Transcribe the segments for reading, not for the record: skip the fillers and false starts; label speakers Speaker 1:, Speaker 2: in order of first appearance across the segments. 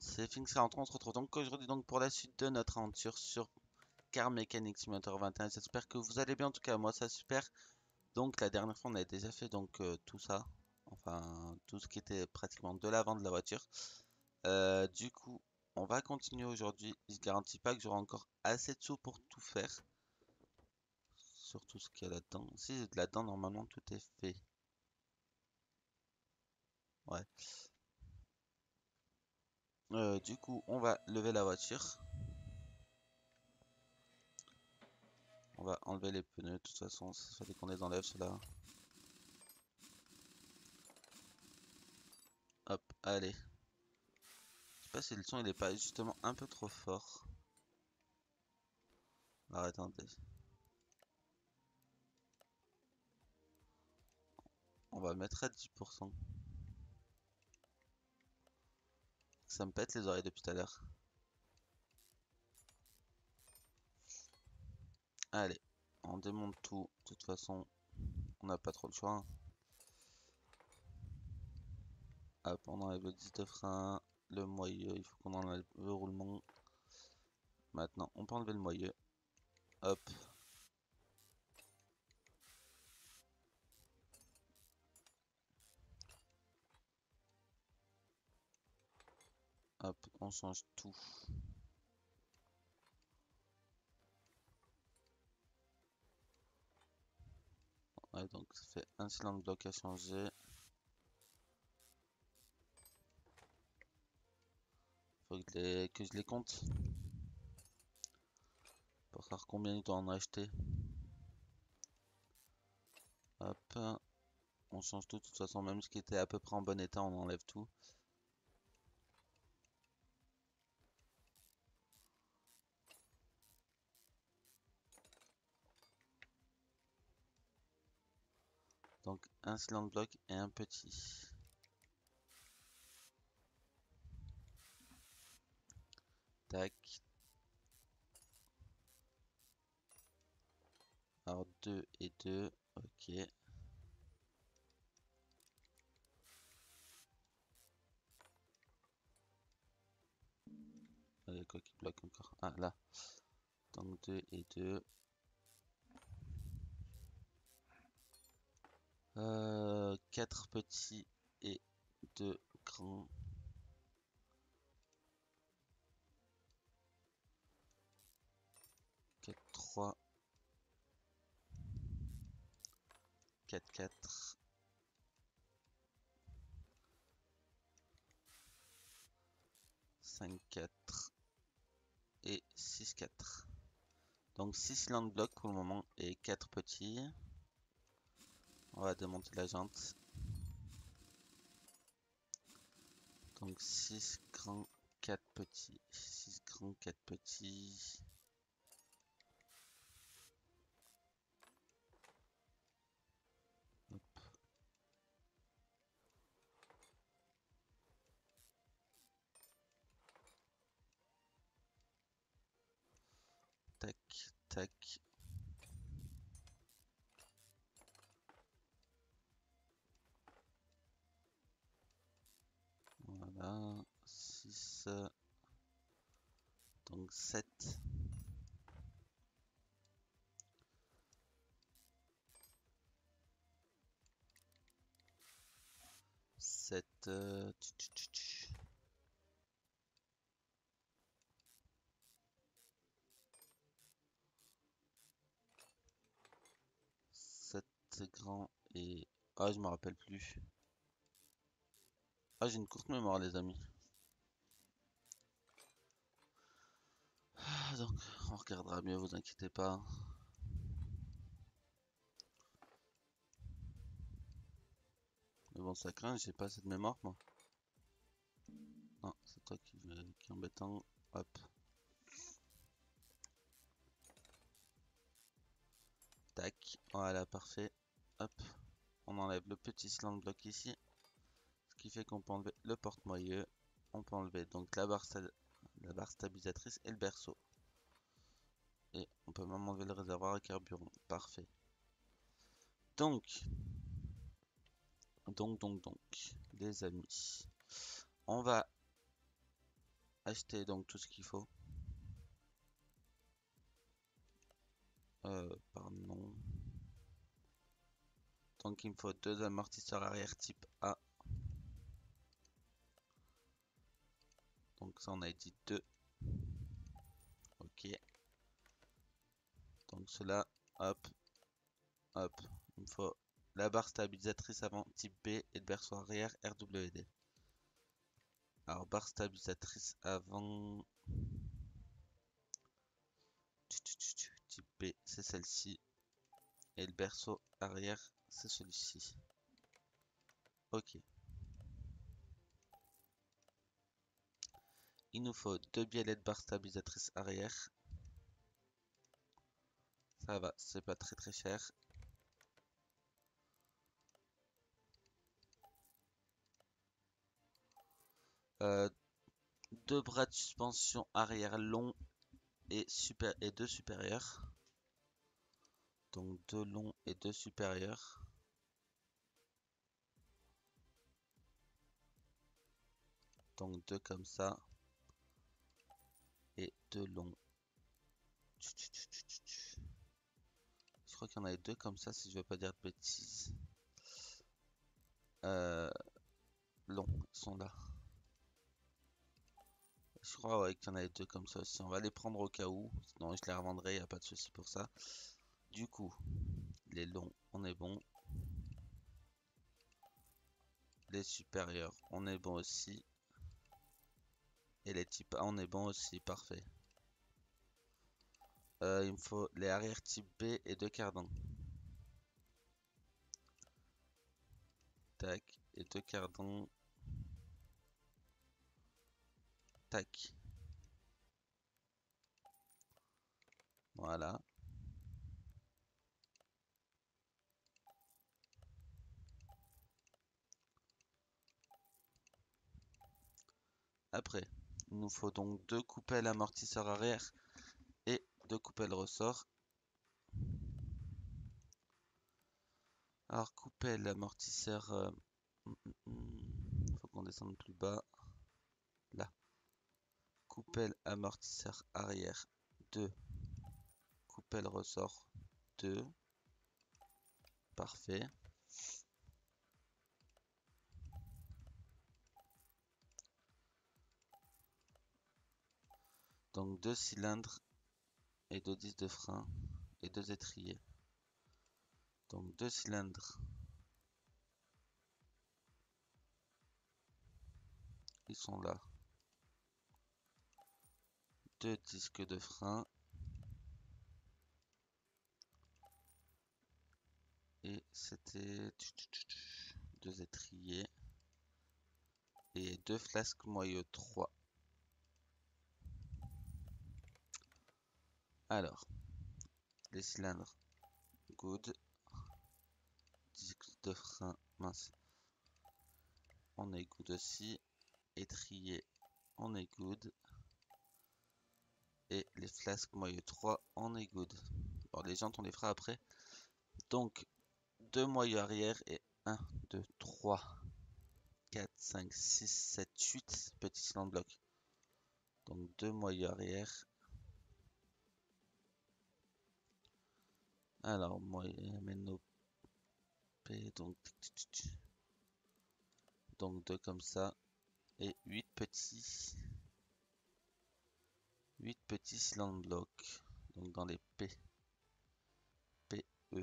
Speaker 1: c'est Finks 43, on se retrouve donc aujourd'hui donc pour la suite de notre aventure sur Car Mechanic Simulator 21. J'espère que vous allez bien, en tout cas moi ça super. Donc la dernière fois on a déjà fait donc tout ça, enfin tout ce qui était pratiquement de l'avant de la voiture. Du coup on va continuer aujourd'hui, je garantis pas que j'aurai encore assez de sous pour tout faire. Sur tout ce qu'il y a là-dedans. Si là-dedans normalement tout est fait. Ouais. Du coup on va lever la voiture. On va enlever les pneus, de toute façon, il fallait qu'on les enlève ceux-là. Hop, allez. Je sais pas si le son il est pas justement un peu trop fort. Alors attendez. On va le mettre à 10%. Ça me pète les oreilles depuis tout à l'heure. Allez, on démonte tout. De toute façon, on n'a pas trop le choix, hein. Hop, on enlève le disque de frein, le moyeu, il faut qu'on enlève le roulement. Maintenant, on peut enlever le moyeu. Hop. Hop, on change tout. Ouais, donc ça fait un cylindre bloc à changer. Faut que je les compte. Pour savoir combien il doit en acheter. Hop. On change tout, de toute façon, même ce qui était à peu près en bon état, on enlève tout. Donc un cylindre bloc et un petit. Tac. Alors 2 et 2. Ok. Quoi qui bloque encore? Ah là. Donc 2 et 2. 4 petits et 2 grands. 4, 3. 4, 4. 5, 4. Et 6, 4. Donc 6 cylindres blocs pour le moment et 4 petits. On va démonter la jante. Donc 6 grands, 4 petits. 6 grands, 4 petits. Hop. Tac, tac. Voilà. 6. Donc 7. 7. 7 grands et... Ah, je me rappelle plus. Ah, j'ai une courte mémoire, les amis. Ah, donc, on regardera mieux, vous inquiétez pas. Mais bon, ça craint, j'ai pas cette mémoire, moi. Non, c'est toi qui est embêtant. Hop. Tac. Voilà, parfait. Hop. On enlève le petit cylindre bloc ici. Ce qui fait qu'on peut enlever le porte-moyeu. On peut enlever donc la barre stabilisatrice et le berceau. Et on peut même enlever le réservoir à carburant. Parfait. Donc, les amis, on va acheter donc tout ce qu'il faut. Pardon. Donc il me faut 2 amortisseurs arrière type A. Donc ça on a dit 2. Ok. Donc cela, hop, hop. Il me faut la barre stabilisatrice avant type B et le berceau arrière RWD. Alors barre stabilisatrice avant type B, c'est celle-ci. Et le berceau arrière, c'est celui-ci. Ok. Il nous faut 2 biellets de barre stabilisatrice arrière. Ça va, c'est pas très cher. Euh, 2 bras de suspension arrière longs et 2 supérieurs. Donc 2 longs et 2 supérieurs. Donc 2 comme ça. Et 2 longs. Je crois qu'il y en avait 2 comme ça si je veux pas dire de bêtises. Longs, ils sont là. Je crois ouais, qu'il y en avait 2 comme ça aussi. On va les prendre au cas où. Sinon je les revendrai, y a pas de souci pour ça. Du coup, les longs, on est bon. Les supérieurs, on est bon aussi. Et les types A, on est bon aussi, parfait. Il me faut les arrières type B et 2 cardans. Tac, et 2 cardans. Tac. Voilà. Après, il nous faut donc 2 coupelles amortisseurs arrière et 2 coupelles ressort. Alors, coupelle amortisseur, faut qu'on descende plus bas. Là. Coupelle amortisseur arrière 2. Coupelle ressort 2. Parfait. Donc 2 cylindres et 2 disques de frein et 2 étriers. Donc 2 cylindres. Ils sont là. 2 disques de frein. Et c'était 2 étriers. Et 2 flasques moyeu 3. Alors, les cylindres, good. Disque de frein, mince. On est good aussi. Étrier, on est good. Et les flasques moyeu 3, on est good. Bon, les jantes, on les fera après. Donc, 2 moyeux arrière et 1, 2, 3, 4, 5, 6, 7, 8 petits cylindres blocs. Donc 2 moyeux arrière. Alors, moyeu, nos P, donc 2 comme ça. Et 8 petits cylindres blocs. Donc dans les P. P, E.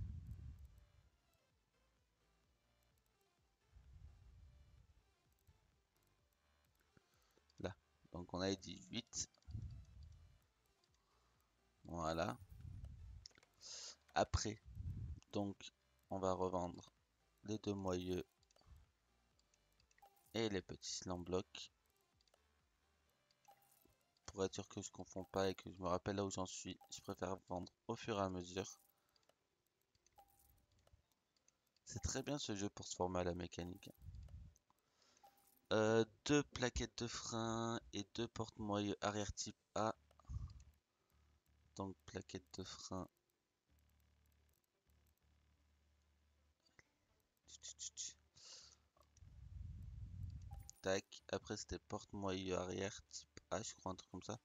Speaker 1: Là. Donc on a dit 8. Voilà. Après, donc on va revendre les 2 moyeux et les petits cylindres blocs. Pour être sûr que je ne confonds pas et que je me rappelle là où j'en suis, je préfère vendre au fur et à mesure. C'est très bien ce jeu pour se former à la mécanique. 2 plaquettes de frein et 2 porte-moyeux arrière type A. Donc plaquettes de frein. Tac. Après c'était porte-moyeux arrière type H, je crois, un truc comme ça.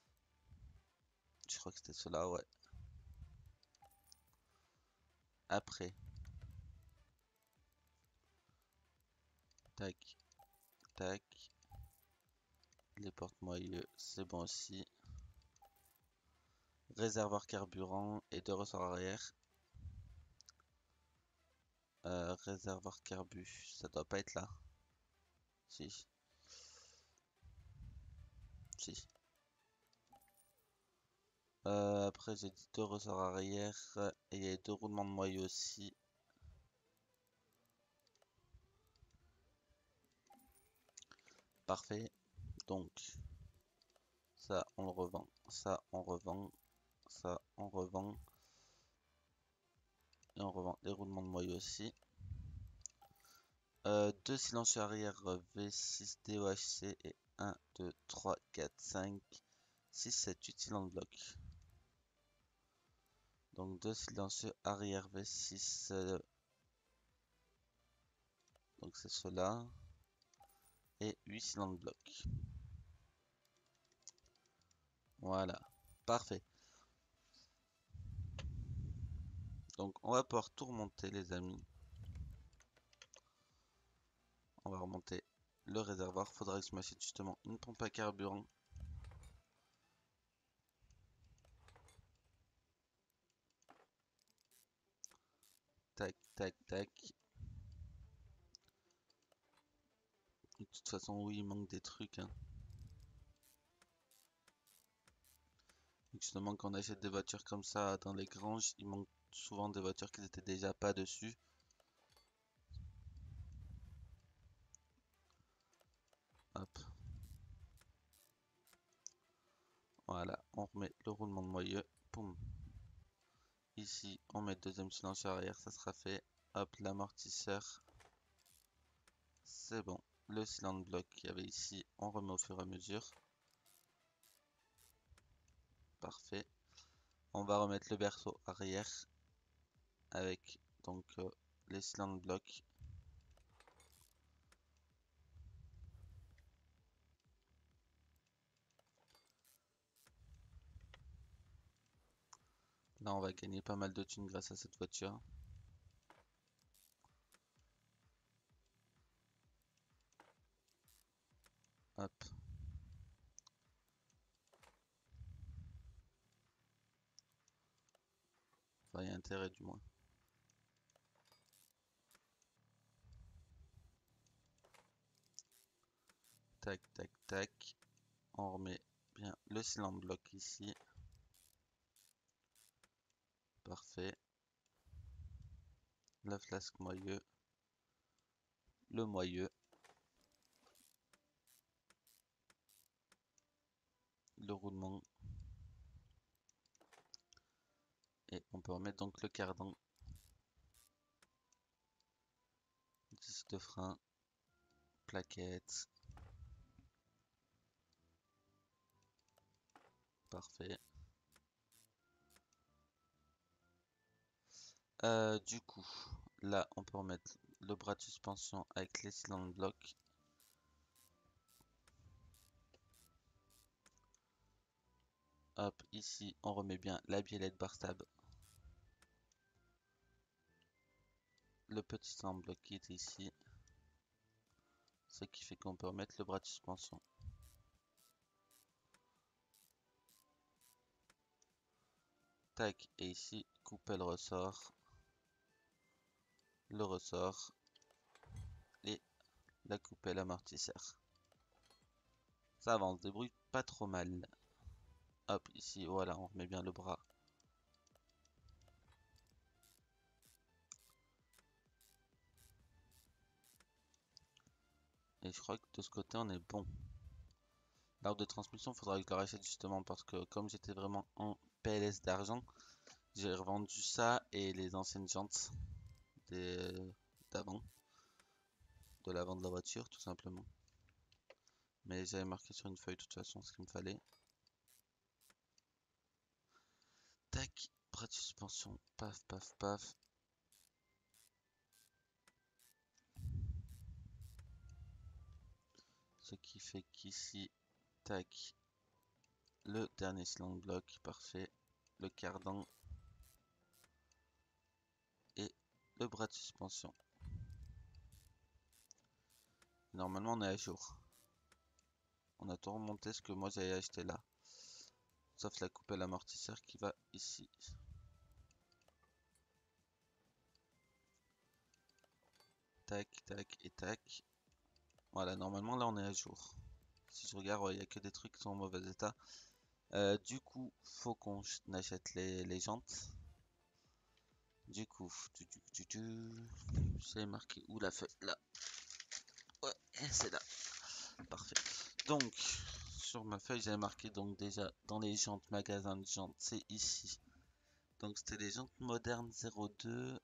Speaker 1: Je crois que c'était cela, ouais. Après, tac, tac. Les porte-moyeux, c'est bon aussi. Réservoir carburant et deux ressorts arrière. Réservoir carbu, ça doit pas être là. Si, si. Après, j'ai dit deux ressorts arrière et il y a deux roulements de moyeu aussi. Parfait. Donc, ça, on le revend. Ça, on revend. Ça, on revend. Et on revend les roulements de moyeu aussi. Deux silencieux arrière V6 DOHC et 1, 2, 3, 4, 5, 6, 7, 8 cylindres bloc. Donc deux silencieux arrière V6. Donc c'est cela. Et 8 cylindres bloc. Voilà. Parfait. Donc on va pouvoir tout remonter les amis. On va remonter le réservoir. Faudra que je m'achète justement une pompe à carburant. Tac, tac, tac. De toute façon, oui, il manque des trucs, hein. Justement, quand on achète des voitures comme ça dans les granges, il manque souvent des voitures qui n'étaient déjà pas dessus. Hop. Voilà, on remet le roulement de moyeu. Poum. Ici, on met le deuxième silencieux arrière, ça sera fait. Hop, l'amortisseur. C'est bon. Le cylindre bloc qu'il y avait ici, on remet au fur et à mesure. Parfait. On va remettre le berceau arrière avec donc les cylindres blocs. Là, on va gagner pas mal de thunes grâce à cette voiture. Hop. Enfin, il y a intérêt du moins. Tac, tac, tac. On remet bien le cylindre bloc ici. Parfait. La flasque moyeu. Le moyeu. Le roulement. Et on peut remettre donc le cardan. Disque de frein. Plaquettes. Parfait. Du coup, là, on peut remettre le bras de suspension avec les cylindres blocs. Hop, ici, on remet bien la biellette bar stab. Le petit cylindre bloc qui est ici. Ce qui fait qu'on peut remettre le bras de suspension. Tac, et ici, couper le ressort et la coupelle amortisseur. Ça va, on se débrouille pas trop mal. Hop, ici, voilà, on remet bien le bras. Et je crois que de ce côté, on est bon. L'arbre de transmission, faudra que je le rachète justement parce que comme j'étais vraiment en PLS d'argent, j'ai revendu ça et les anciennes jantes d'avant, de l'avant de la voiture, tout simplement. Mais j'avais marqué sur une feuille de toute façon ce qu'il me fallait. Tac, bras de suspension, paf, paf, paf. Ce qui fait qu'ici, tac. Le dernier cylindre bloc, parfait. Le cardan. Et le bras de suspension. Normalement on est à jour. On a tout remonté ce que moi j'avais acheté là. Sauf la coupe à l'amortisseur qui va ici. Tac, tac et tac. Voilà, normalement là on est à jour. Si je regarde, il n'y a que des trucs qui sont en mauvais état. Du coup, faut qu'on achète les jantes. Du coup, c'est marqué où la feuille? Là. Ouais, c'est là. Parfait. Donc, sur ma feuille, j'avais marqué donc déjà dans les jantes, magasin de jantes, c'est ici. Donc, c'était les jantes modernes 02.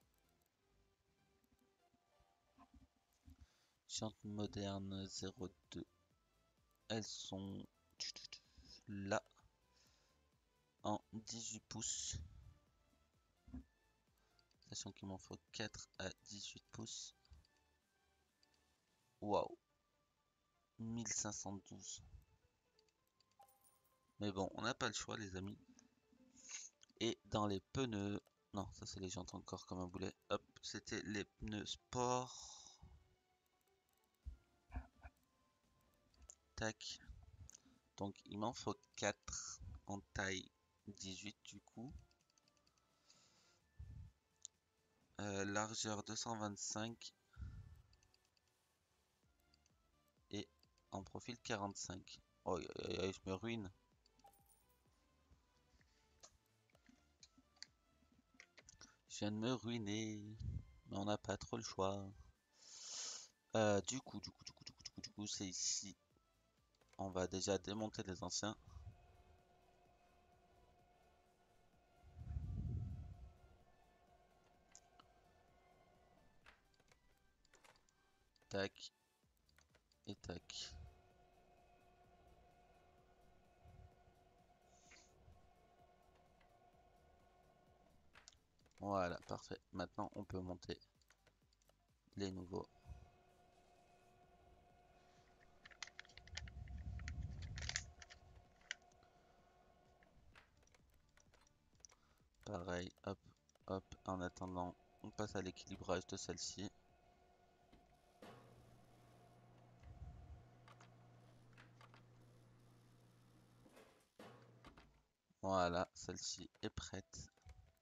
Speaker 1: Jantes modernes 02. Elles sont là en 18 pouces. Sachant qu'il m'en faut 4 à 18 pouces. Waouh. 1512. Mais bon, on n'a pas le choix, les amis. Et dans les pneus... Non, ça c'est les jantes encore comme un boulet. Hop, c'était les pneus sport. Tac. Donc il m'en faut 4 en taille 18 du coup. Largeur 225. Et en profil 45. Oh, je me ruine. Je viens de me ruiner. Mais on n'a pas trop le choix. Du coup, c'est ici. On va déjà démonter les anciens. Tac. Et tac. Voilà, parfait. Maintenant, on peut monter les nouveaux. Pareil, hop, hop. En attendant, on passe à l'équilibrage de celle-ci. Voilà, celle-ci est prête.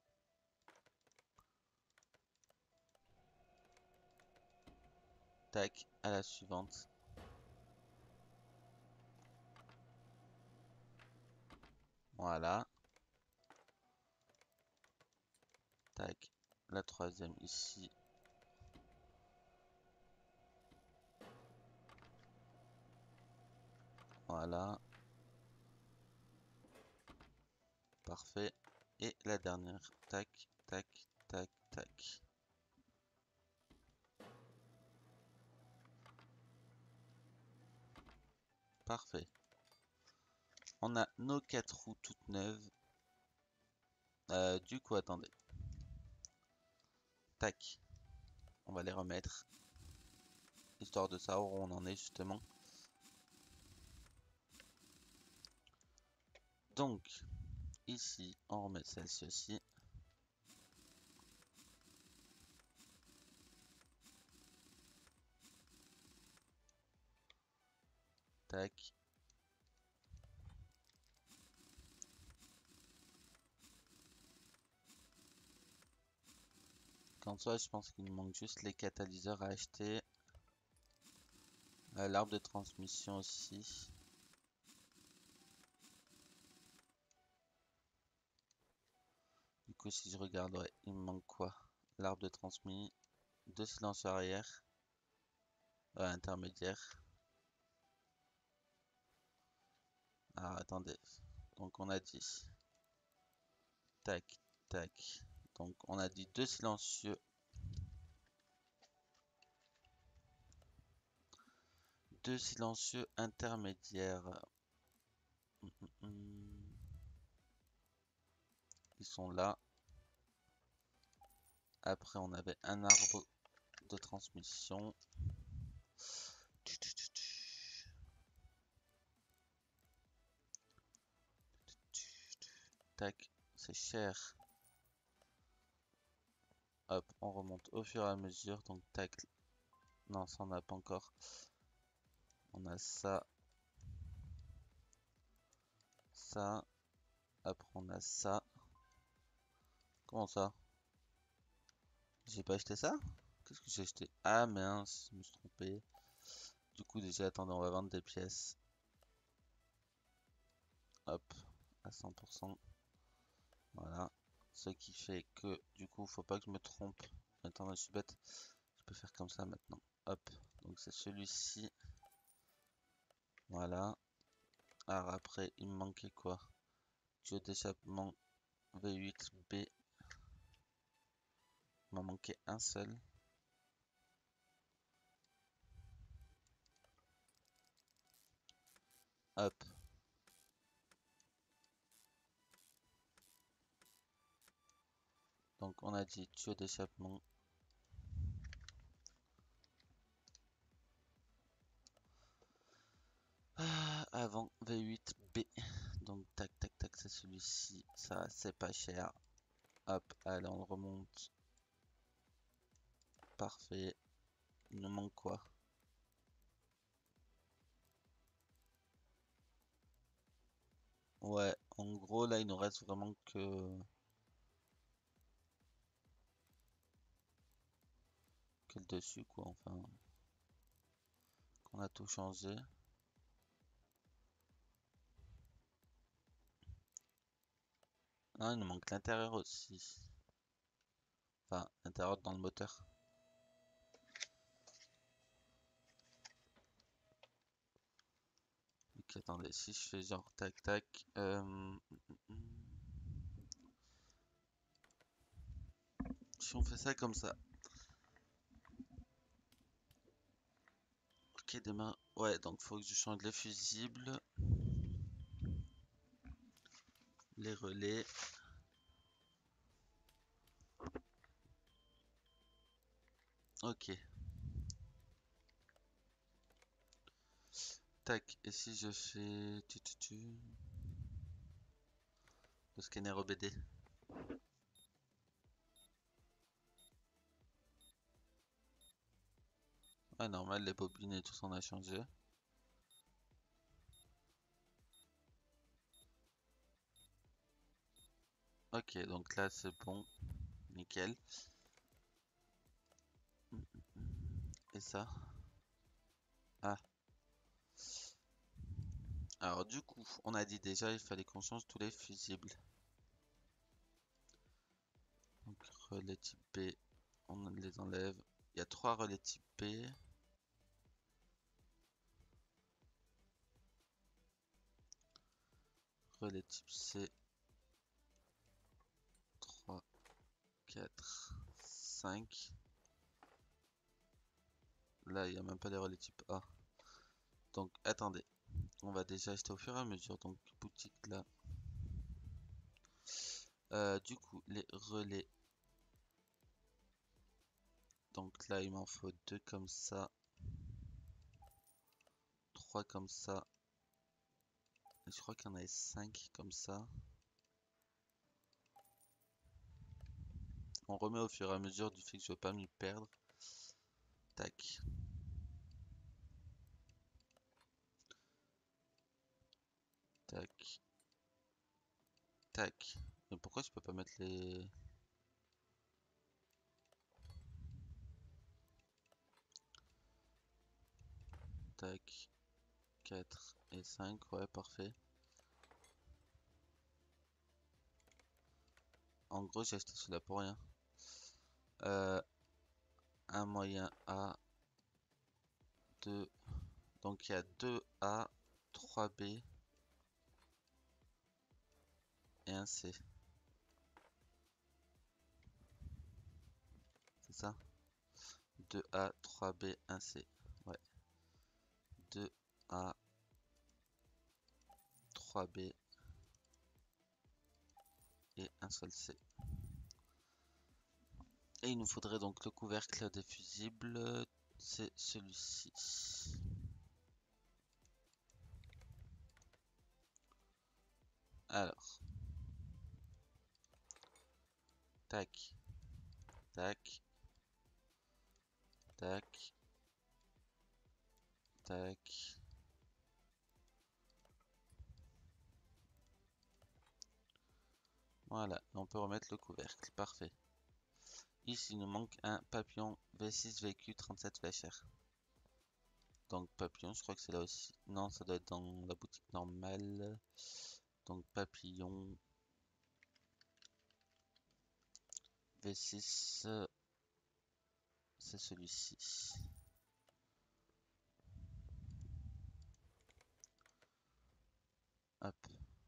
Speaker 1: Tac, à la suivante. Voilà. Tac, la troisième ici. Voilà. Parfait. Et la dernière. Tac, tac, tac, tac. Parfait. On a nos 4 roues toutes neuves. Du coup, attendez. Tac. On va les remettre. Histoire de savoir où on en est justement. Donc, ici, on remet celle-ci aussi. Tac. Qu'en soit, je pense qu'il nous manque juste les catalyseurs à acheter. L'arbre de transmission aussi. Du coup, si je regarde, ouais, il me manque quoi? L'arbre de transmis, 2 silencieux arrière, intermédiaire. Ah, attendez. Donc, on a dit. Tac, tac. Donc, on a dit 2 silencieux. 2 silencieux intermédiaires. Ils sont là. Après, on avait un arbre de transmission. tac, c'est cher. Hop, on remonte au fur et à mesure. Donc tac, non, ça on n'a pas encore. On a ça, ça. Après on a ça. Comment ça? J'ai pas acheté ça? Qu'est-ce que j'ai acheté? Ah mince, je me suis trompé. Du coup déjà, attendez, on va vendre des pièces. Hop, à 100%. Voilà. Ce qui fait que du coup, faut pas que je me trompe. Attends, je suis bête. Je peux faire comme ça maintenant. Hop. Donc c'est celui-ci. Voilà. Alors après, il me manquait quoi? Tuyau d'échappement V8B. Il m'en manquait un seul. Hop. Donc on a dit tuyau d'échappement. Avant V8B. Donc tac tac tac, c'est celui-ci. Ça c'est pas cher. Hop, allez on le remonte. Parfait. Il nous manque quoi? Ouais, en gros là il nous reste vraiment que le dessus quoi, enfin qu'on a tout changé. Ah, il nous manque l'intérieur aussi. Enfin, l'intérieur dans le moteur. Ok, attendez, si je fais genre tac tac. Si on fait ça comme ça. Ok, demain. Ouais, donc faut que je change les fusibles. Les relais. Ok. Tac, et si je fais le scanner OBD. Ah, normal, les bobines et tout ça on a changé. Ok, donc là c'est bon. Nickel. Et ça? Ah. Alors du coup, on a dit déjà il fallait qu'on change tous les fusibles. Donc relais type B, on les enlève. Il y a 3 relais type B. Relais type C. 3, 4, 5. Là, il n'y a même pas les relais type A. Donc attendez, on va déjà acheter au fur et à mesure. Donc boutique là. Du coup, les relais. Donc là, il m'en faut 2 comme ça. 3 comme ça. Et je crois qu'il y en avait 5 comme ça. On remet au fur et à mesure du fait que je veux pas m'y perdre. Tac. Tac. Tac. Mais pourquoi je peux pas mettre les... Tac. 4 et 5. Ouais, parfait. En gros, j'ai acheté celui-là pour rien. Un moyen A. 2. Donc il y a 2A, 3B et un C. C'est ça? 2A, 3B, 1C. Ouais. 2A, 3B et un seul C. Et il nous faudrait donc le couvercle des fusibles. C'est celui-ci. Alors. Tac, tac, tac, tac. Voilà, on peut remettre le couvercle, parfait. Ici, il nous manque un papillon V6 VQ 37 VHR. Donc papillon, je crois que c'est là aussi. Non, ça doit être dans la boutique normale. Donc papillon V6, c'est celui-ci. Hop.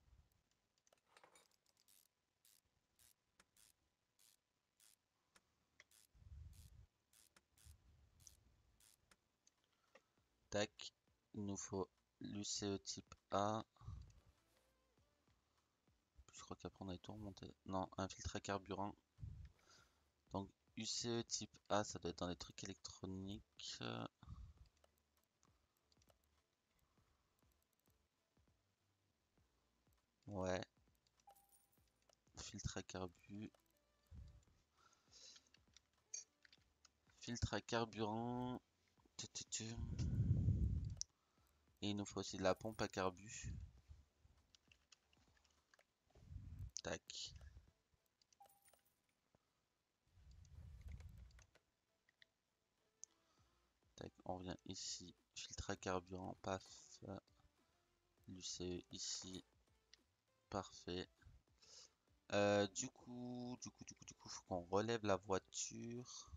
Speaker 1: Tac. Il nous faut l'UCE type A. Je crois qu'après on a tout remonté. Non, un filtre à carburant. Donc UCE type A, ça doit être dans les trucs électroniques. Ouais. Filtre à carbu. Filtre à carburant. Et il nous faut aussi de la pompe à carbu. Tac. Tac, on revient ici. Filtre à carburant, paf. L'UCE ici. Parfait. Du coup, faut qu'on relève la voiture.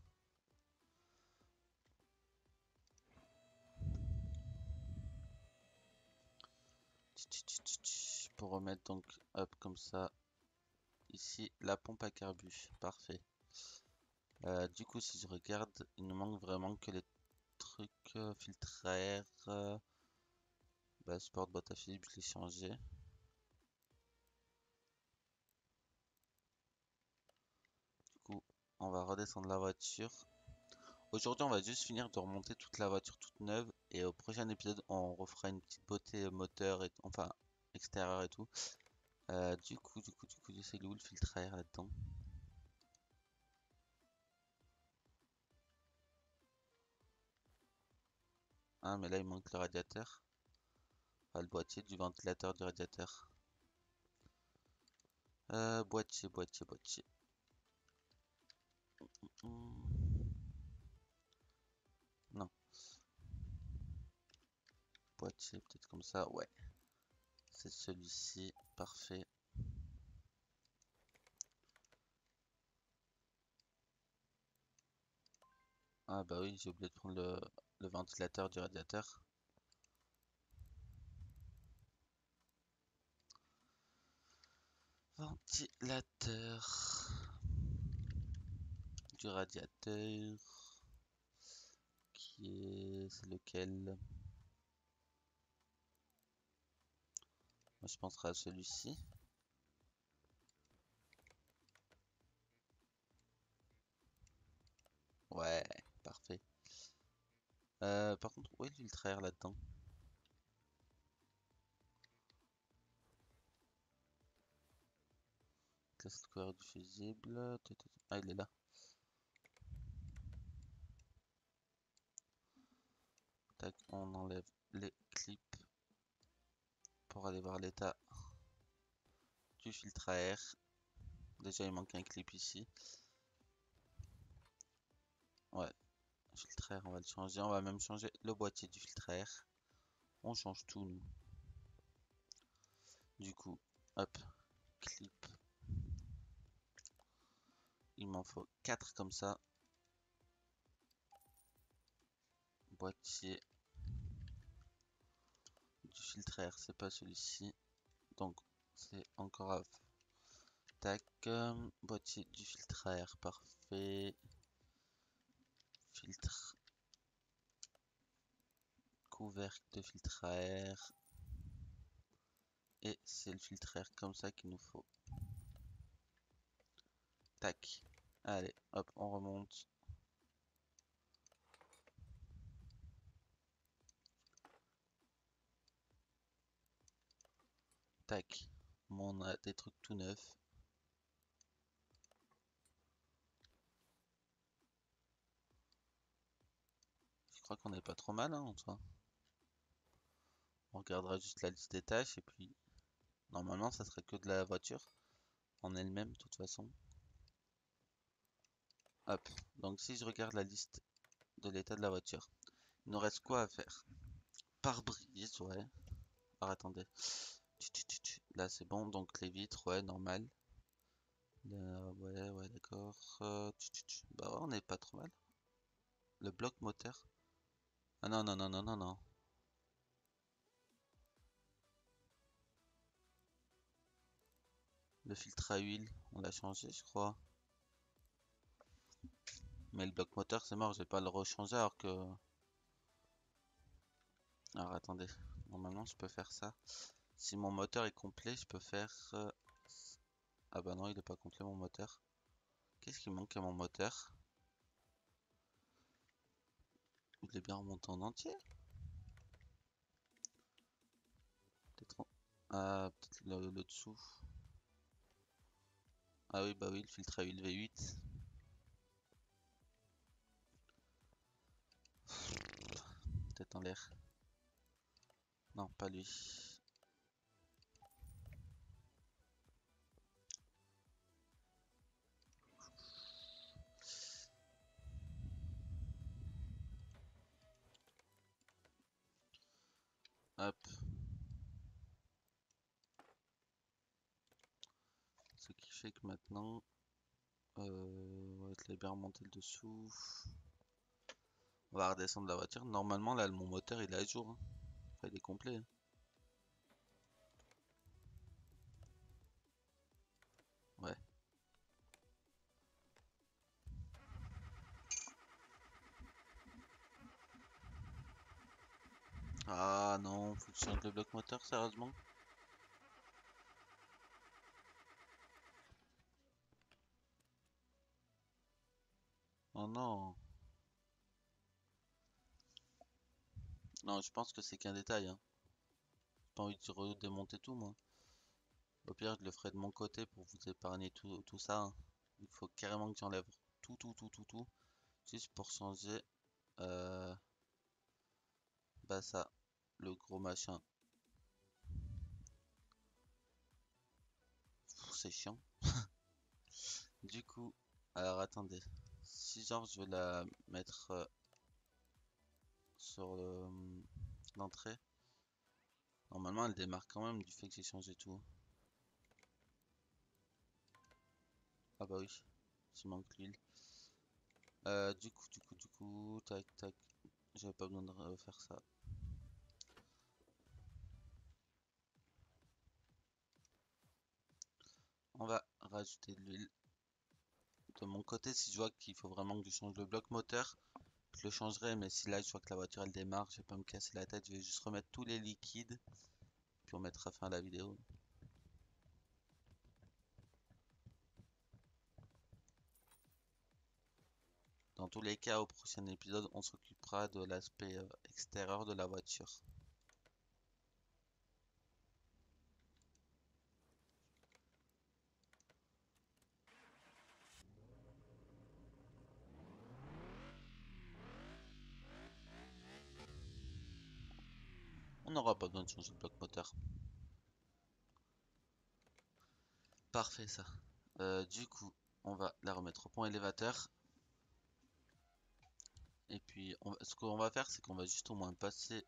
Speaker 1: Pour remettre donc, hop, comme ça. Ici, la pompe à carbu. Parfait. Du coup, si je regarde, il nous manque vraiment que les trucs filtre à air. Sport boîte à Philippe, je l'ai changé. Du coup, on va redescendre la voiture. Aujourd'hui, on va juste finir de remonter toute la voiture toute neuve. Et au prochain épisode, on refera une petite beauté moteur et enfin extérieur et tout. Du coup, c'est où le filtre à air là-dedans? Ah, mais là, il manque le radiateur. Enfin, le boîtier du ventilateur du radiateur. Boîtier. Hmm. Non, boîtier, peut-être comme ça. Ouais, c'est celui-ci. Parfait. Ah, bah oui, j'ai oublié de prendre le ventilateur du radiateur. Ventilateur du radiateur. C'est lequel? Moi, je penserai à celui-ci. Ouais, parfait. Par contre, où est l'ultra air là-dedans? Classe le couvert du fusible. Ah, il est là. Tac, on enlève les clips pour aller voir l'état du filtre à air. Déjà, il manque un clip ici. Ouais, filtre à air, on va le changer. On va même changer le boîtier du filtre à air. On change tout, nous. Du coup, hop, clip. Il m'en faut 4 comme ça. Boîtier du filtre à air, c'est pas celui-ci. Donc, c'est encore à... Tac, boîtier du filtre à air, parfait. Filtre, couvercle de filtre à air. Et c'est le filtre à air comme ça qu'il nous faut. Tac. Allez, hop, on remonte. Tac. Bon, on a des trucs tout neufs. crois qu'on est pas trop mal, hein, en soi. On regardera juste la liste des tâches et puis normalement ça sera que de la voiture en elle-même de toute façon. Hop, donc si je regarde la liste de l'état de la voiture, il nous reste quoi à faire? Pare-brise, ouais. Alors attendez. Là c'est bon, donc les vitres, ouais, normal. Ouais, d'accord. Bah ouais, on est pas trop mal. Le bloc moteur. Ah non, non, non, non, non, non. Le filtre à huile, on l'a changé, je crois. Mais le bloc moteur, c'est mort, je vais pas le rechanger alors que... Alors attendez, normalement je peux faire ça. Si mon moteur est complet, je peux faire... Ah bah non, il est pas complet mon moteur. Qu'est-ce qui manque à mon moteur? Il est bien remonté en entier? Peut-être Ah, peut-être le dessous. Ah oui, bah oui, le filtre à huile V8. Peut-être en l'air. Non, pas lui. Hop. Ce qui fait que maintenant, on va être bien remonter le dessous. On va redescendre la voiture. Normalement, là, mon moteur, il est à jour, hein. Enfin, il est complet, hein. Ouais. Ah non, faut que je change le bloc moteur, sérieusement? Oh non. Non, je pense que c'est qu'un détail, hein. J'ai pas envie de redémonter tout, moi. Au pire, je le ferai de mon côté pour vous épargner tout ça, hein. Il faut carrément que j'enlève tout. Juste pour changer, euh, bah ça, le gros machin. C'est chiant. Du coup, alors attendez. Si genre je vais la mettre sur l'entrée, normalement elle démarre quand même du fait que j'ai changé tout. Ah bah oui, il manque l'huile. Du coup, tac. J'avais pas besoin de refaire ça. On va rajouter de l'huile. De mon côté, si je vois qu'il faut vraiment que je change le bloc moteur, je le changerai. Mais si là je vois que la voiture elle démarre, je vais pas me casser la tête. Je vais juste remettre tous les liquides. Puis on mettra fin à la vidéo. Dans tous les cas, au prochain épisode, on s'occupera de l'aspect extérieur de la voiture. On n'aura pas besoin de changer le bloc moteur. Parfait ça. Du coup, on va la remettre au point élévateur. Et puis, ce qu'on va faire, c'est qu'on va juste au moins passer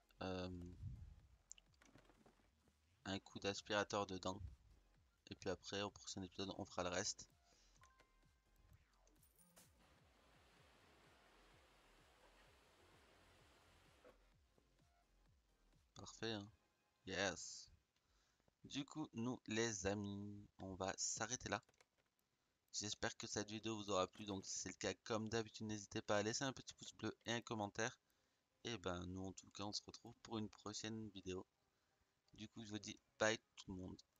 Speaker 1: un coup d'aspirateur dedans. Et puis après, au prochain épisode, on fera le reste. Parfait, hein? Yes. Du coup, nous les amis, on va s'arrêter là. J'espère que cette vidéo vous aura plu. Donc si c'est le cas, comme d'habitude, n'hésitez pas à laisser un petit pouce bleu et un commentaire. Et ben nous en tout cas, on se retrouve pour une prochaine vidéo. Du coup, je vous dis bye tout le monde.